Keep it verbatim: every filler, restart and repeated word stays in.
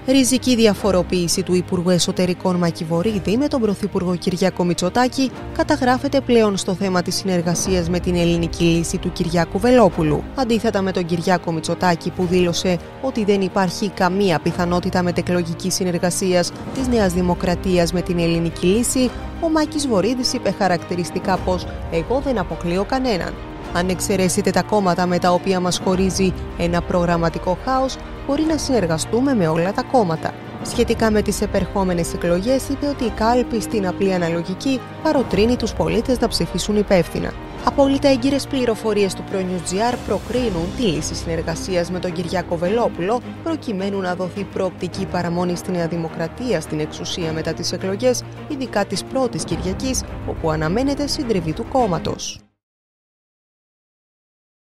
Ριζική διαφοροποίηση του Υπουργού Εσωτερικών Μακιβορίδη με τον Πρωθυπουργό Κυριάκο Μητσοτάκη καταγράφεται πλέον στο θέμα της συνεργασίας με την ελληνική λύση του Κυριάκου Βελόπουλου. Αντίθετα με τον Κυριάκο Μητσοτάκη, που δήλωσε ότι δεν υπάρχει καμία πιθανότητα μετεκλογικής συνεργασίας της Νέας Δημοκρατίας με την ελληνική λύση, ο Μάκης Βορίδης είπε χαρακτηριστικά πως «εγώ δεν αποκλείω κανέναν. Αν εξαιρέσετε τα κόμματα με τα οποία μας χωρίζει ένα προγραμματικό χάος, μπορεί να συνεργαστούμε με όλα τα κόμματα». Σχετικά με τις επερχόμενες εκλογές, είπε ότι η κάλπη στην απλή αναλογική παροτρύνει τους πολίτες να ψηφίσουν υπεύθυνα. Απόλυτα έγκυρες πληροφορίες του ProNews.gr προκρίνουν τη λύση συνεργασίας με τον Κυριάκο Βελόπουλο, προκειμένου να δοθεί προοπτική παραμονή στη Νέα Δημοκρατία στην εξουσία μετά τις εκλογές, ειδικά της πρώτης Κυριακής, όπου αναμένεται συντριβή του κόμματος.